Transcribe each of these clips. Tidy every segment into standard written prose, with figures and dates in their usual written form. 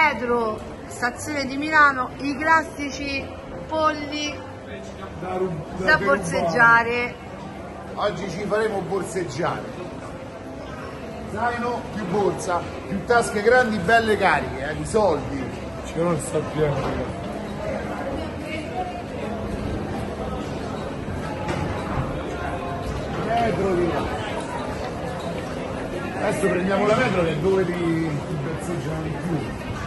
Dietro, stazione di Milano, i classici polli da borseggiare. Oggi ci faremo borseggiare. Zaino più borsa, più tasche grandi, belle cariche, di soldi. Ci non sta pieno, ragazzi. Metro di là. Adesso prendiamo la metro che è dove ti borseggiano di più.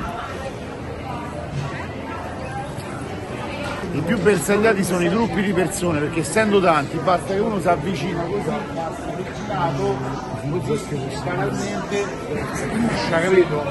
I più bersagliati sono i gruppi di persone, perché essendo tanti basta che uno si avvicina così, passa avvicinato, così banalmente si puscia, capito?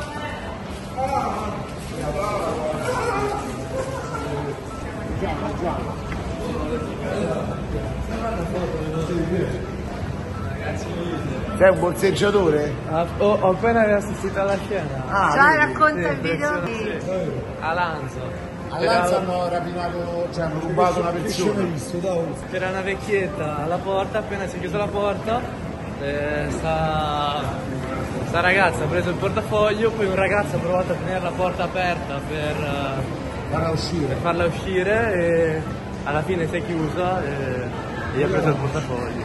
Sei un borseggiatore? Ho appena assistito alla scena. Già racconta il video di Alanzo. A Lanza hanno rapinato, cioè hanno rubato una persona. C'era una vecchietta alla porta, appena si è chiusa la porta, sta ragazza ha preso il portafoglio, poi un ragazzo ha provato a tenere la porta aperta per farla uscire e alla fine si è chiusa e gli ha preso il portafoglio.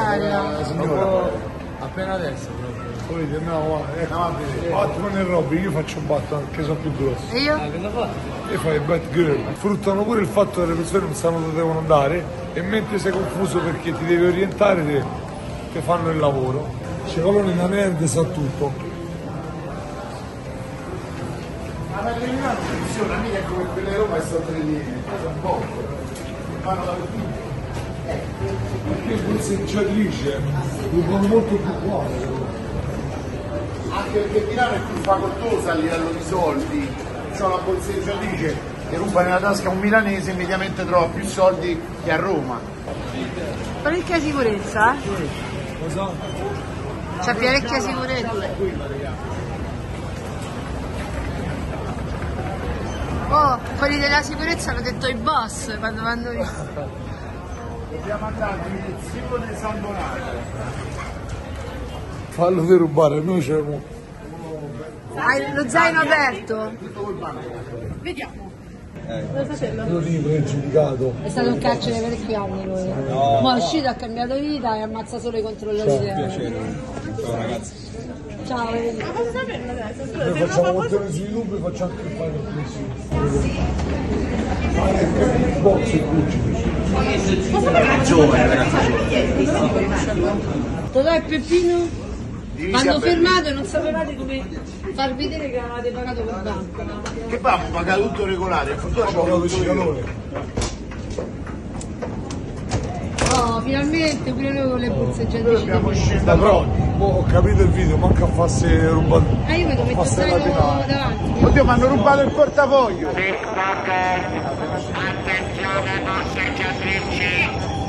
Appena adesso proprio. Poi no, Batman e Robin, io faccio Batman perché sono più grossi. E io? Cosa fa? E fai Batgirl. Fruttano pure il fatto che le persone non sanno dove devono andare e mentre sei confuso perché ti devi orientare ti fanno il lavoro. C'è quello nella nerd sa tutto. Ma la criminale funziona mica come quelle di Roma e sono 3 linee, cosa un po'. Fanno la routine. Perché borseggiatrice rubano molto più buono. Anche perché Milano è più facoltosa a livello di soldi. C'ho la borseggiatrice che ruba nella tasca un milanese e mediamente trova più soldi che a Roma. Parecchia sicurezza? Cosa? C'è parecchia sicurezza. Oh, quelli della sicurezza hanno detto i boss quando vanno via. Dobbiamo andare nel sito del San Donato. Fallo per rubare, noi c'erano. Hai lo zaino aperto? Vediamo. Non lì pregiudicato. È stato un carcere per parecchi anni lui. No. Ma è uscito, ha cambiato vita e ammazza solo i controllori. Ciao ragazzi. Ciao, vedi. Noi facciamo contenuti su YouTube e facciamo anche il fare il box e Totò e Peppino hanno fermato e non sapevate come far vedere che avevate pagato per banco. Che abbiamo pagato tutto regolare, fortuna c'ho Pagato avuto il io. calore. Oh, finalmente pure noi con le Noi borseggiatrici. abbiamo scelto Ma però ho capito il video, manca a farsi rubare. Io mi devo mettere Passa la il penale. davanti. Oddio, mi hanno rubato il portafoglio! Attenzione borseggiatrici!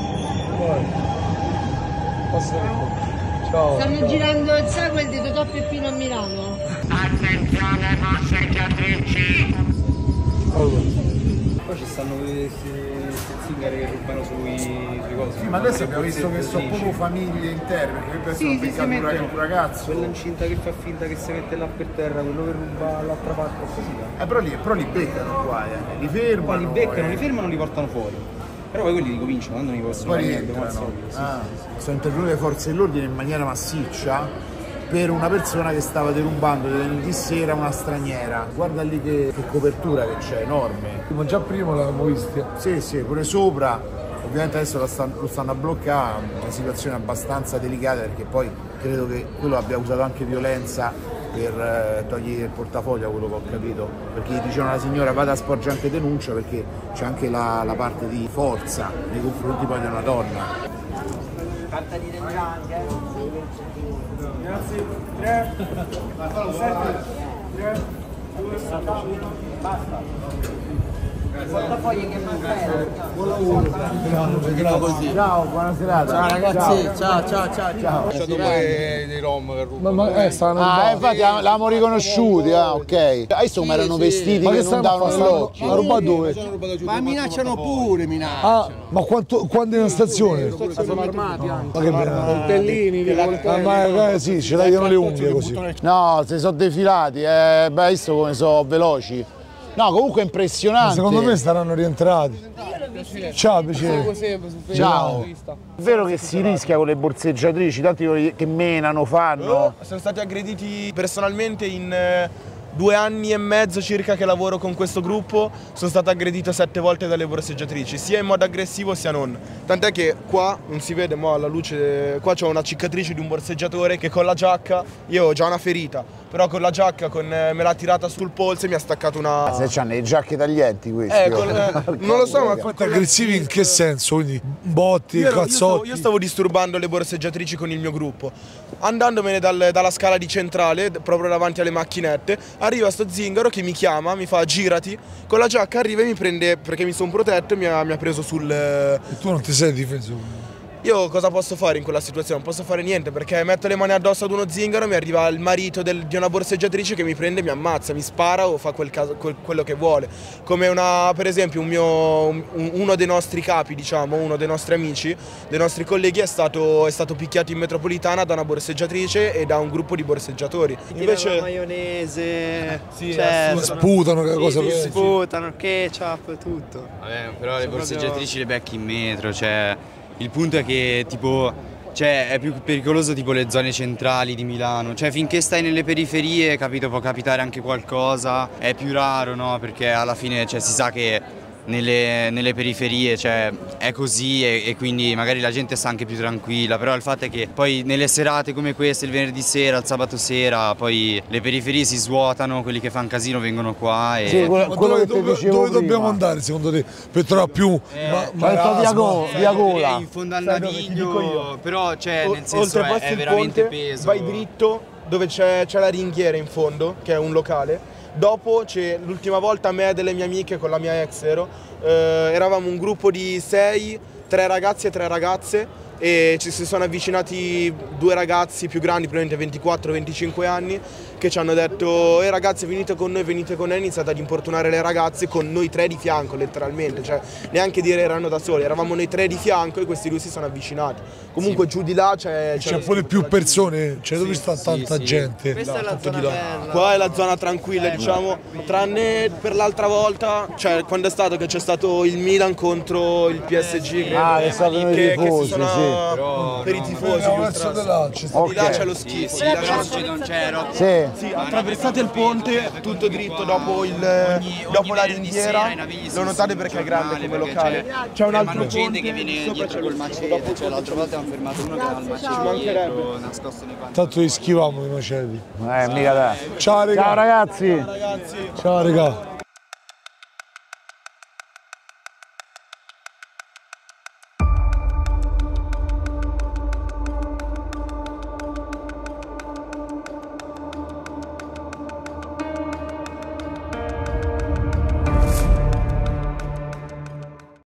Passa un po'. Ciao. Stanno girando il sequel di Totò e Peppino a Milano. Attenzione borseggiatrici! Allora. Poi ci stanno questi zingari che rubano sui cose. Sì, ma adesso abbiamo visto che sono proprio famiglie intere, perché adesso hanno beccato un ragazzo. Quella incinta che fa finta che si mette là per terra, quello che ruba l'altra parte e così. Però li beccano qua, li fermano. Poi li beccano, li fermano e li portano fuori. Però poi quelli ricominciano, quando non gli possono Poi fare niente, rientrano. come al solito. Sono intervenute le forze dell'ordine in maniera massiccia per una persona che stava derubando di sera una straniera. Guarda lì che copertura che c'è, enorme. Ma già prima l'avevamo vista. Sì, sì, pure sopra. Ovviamente adesso lo stanno a bloccare, una situazione abbastanza delicata perché poi credo che quello abbia usato anche violenza per togliere il portafoglio, quello che ho capito, perché dicevano alla signora vada a sporgere anche denuncia perché c'è anche la parte di forza nei confronti poi di una donna. Carta di anche. Grazie. 3, 2, basta. Ciao, buona serata. Ciao ragazzi, ciao. Dei rom che rubano. Infatti l'abbiamo riconosciuti, ok. Adesso come erano vestiti che non davano l'occhio. Ma roba dove? Ma minacciano pure, Ma quando in stazione? Sono armati anche. Ma che bello. Coltellini, Sì, ce l'hanno le unghie così. No, si sono defilati, beh, visto come sono veloci. No, comunque è impressionante. Secondo me saranno rientrati. Ciao, piacere. Ciao. È vero che si rischia con le borseggiatrici, tanti che menano, fanno. Sono stati aggrediti personalmente in 2 anni e mezzo circa che lavoro con questo gruppo, sono stato aggredito 7 volte dalle borseggiatrici, sia in modo aggressivo sia non. Tant'è che qua, non si vede ma alla luce, qua c'ho una cicatrice di un borseggiatore che con la giacca, io ho già una ferita, però con la giacca me l'ha tirata sul polso e mi ha staccato una... Se c'hanno le giacche taglienti questi. Non lo so, ma... Aggressivi in che senso? Quindi botti, cazzotti? Io stavo disturbando le borseggiatrici con il mio gruppo. Andandomene dalla scala di centrale, proprio davanti alle macchinette, arriva sto zingaro che mi chiama, mi fa girati, con la giacca arriva e mi prende, perché mi sono protetto, e mi ha preso sul... E tu non ti sei difeso? Io cosa posso fare in quella situazione? Non posso fare niente, perché metto le mani addosso ad uno zingaro, mi arriva il marito di una borseggiatrice che mi prende, mi ammazza, mi spara o fa quello che vuole. Come per esempio uno dei nostri capi, diciamo, uno dei nostri amici, dei nostri colleghi è stato picchiato in metropolitana da una borseggiatrice e da un gruppo di borseggiatori. Invece maionese, sì, sputano, che cosa sì, sputano, ketchup, tutto. Vabbè, però le borseggiatrici le becchi in metro, cioè il punto è che tipo è più pericoloso tipo le zone centrali di Milano, cioè finché stai nelle periferie, capito, può capitare anche qualcosa, è più raro, no? Perché alla fine si sa che nelle periferie è così e quindi magari la gente sta anche più tranquilla, però il fatto è che poi nelle serate come queste, il venerdì sera, il sabato sera, poi le periferie si svuotano, quelli che fanno casino vengono qua e... Sì, dove dobbiamo andare secondo te per trovare più via Gola? In fondo al Naviglio, però nel senso oltrepassi è veramente il ponte, peso. vai dritto dove c'è la ringhiera in fondo, che è un locale. Dopo l'ultima volta me e delle mie amiche con la mia ex eravamo un gruppo di 6, 3 ragazzi e 3 ragazze e ci si sono avvicinati 2 ragazzi più grandi, probabilmente 24-25 anni, che ci hanno detto ragazzi venite con noi, e iniziate ad importunare le ragazze con noi 3 di fianco letteralmente, cioè neanche dire erano da soli, eravamo noi 3 di fianco e questi 2 si sono avvicinati. Comunque giù di là c'è pure più persone, dove sta tanta gente. Questa è la zona bella. Qua è la zona tranquilla, diciamo, tranne per l'altra volta, quando è stato che c'è stato il Milan contro il PSG, è stato per i tifosi, per i tifosi. Di là c'è lo schifo. Sì, attraversate il ponte tutto dritto dopo la ringhiera, lo notate perché è grande come locale. C'è un altro gente ponte che viene dietro col macete, cioè l'altra volta hanno fermato uno che aveva il macete dietro, nascosto nei panni. Tanto li schivavamo i maceti. mica dai. Ciao ragazzi. Ciao raga.